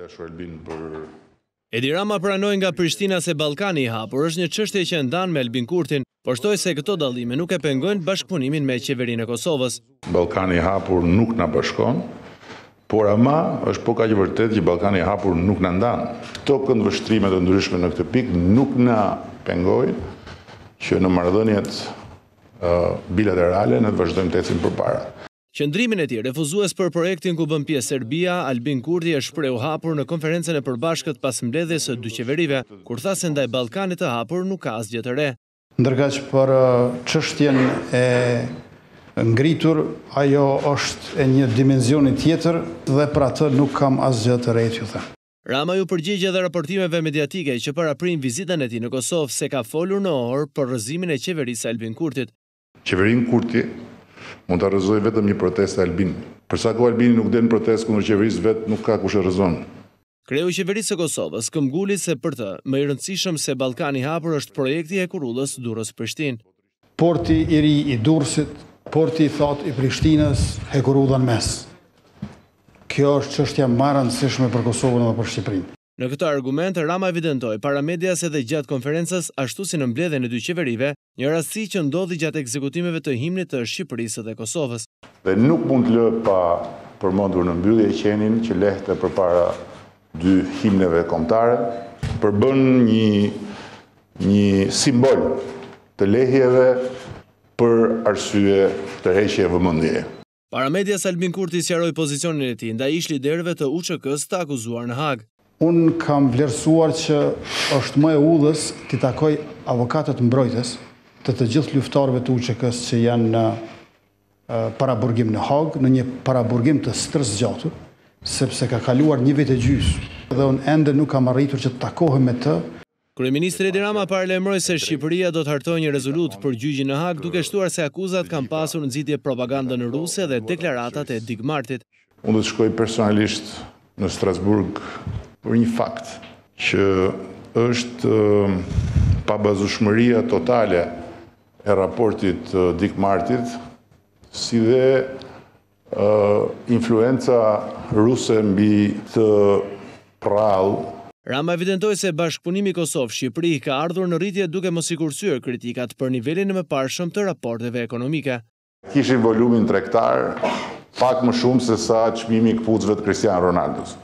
Edi Rama pranoi nga Prishtina se Ballkani i hapur është një çështje që ndan me Albin Kurtin, por shtoi se këto dallime nuk e pengojnë bashkëpunimin me qeverinë e Kosovës. Ballkani i hapur nuk na bashkon, por ama është po kaq e vërtetë që Ballkani i hapur nuk na ndan. Këto këndvështrime të ndryshme në këtë pikë nuk na pengojnë që në marrëdhëniet bilaterale ne të vazhdojmë të ecim përpara. Qëndrimin e tij refuzues për projektin ku bën pjesë Serbia, Albin Kurti e shpreu hapur në konferencën e përbashkët pas mbledhjes së dy qeverive, kur tha se ndaj Ballkanit të hapur nuk ka asgjë të re. Ndërkaq për çështjen e ngritur, ajo është e një dimensioni tjetër dhe për atë nuk kam asgjë të re t'ju them. Rama ju përgjigj edhe raportimeve mediatike që paraprin vizitën e tij në Kosovë se ka folur në orë për rrëzimin e qeverisë Albin Kurtit. Qeverinë Kurti mund të rrëzoj vetëm një protestë e Albin. Përsa ku Albini nuk den protestë kundër qeverisë vet, nuk ka kush e rrëzon. Kreu i qeverisë së Kosovës këmbguli se për të më i rëndësishëm se Ballkani i hapur është projekti i Hekurullës Durrës-Prishtinë. Porti i ri i Durrësit, porti i thot i Prishtinës, Hekurullën mes. Kjo është çështja më e rëndësishme për Kosovën dhe për Shqipërinë. Në këtë argument, Rama evidentoi para medias edhe gjatë konferencës, ashtu si në mbledhjen e dy qeverive, një rastësi që ndodhi gjatë ekzekutimeve të himnit të Shqipërisë dhe Kosovës. Dhe nuk mund lë pa përmendur në mbyllje qenin që lehte përpara dy himneve kombëtare përbën një simbol të lehjeve për arsye të heqje vëmendjeje. Para medias Albin Kurti sqaroi pozicionin e tij ndaj ish liderëve të UÇK-s të akuzuar në Hag. Unë kam vlerësuar që është më e udhës t'i takoj avokatët mbrojtës të gjithë luftarëve të UÇK-s që janë në paraburgim në Hag, në një paraburgim të stërzgjatur, sepse ka kaluar 1 vit e gjys. Dhe unë ende nuk kam arritur që të takohem me të. Kryeministri Edi Rama paralajmëroi se Shqipëria do të hartojë një rezolut për gjyqin në Hag, duke shtuar se akuzat kanë pasur nxitje propagandën ruse dhe deklaratat e Digmartit. Unë do të shkoj personalisht në Strasburg për një fakt që është pabazueshmëria totale e raportit Digmartit, si dhe influenca ruse mbi të prallë. Rama evidentoi se bashkëpunimi Kosovë-Shqipëri ka ardhur në rritje duke mos i kursyer kritikat për nivelin e mëparshëm të raporteve ekonomike. Kishin volumin tregtar pak më shumë se sa çmimi i këpucëve të Cristiano Ronaldos.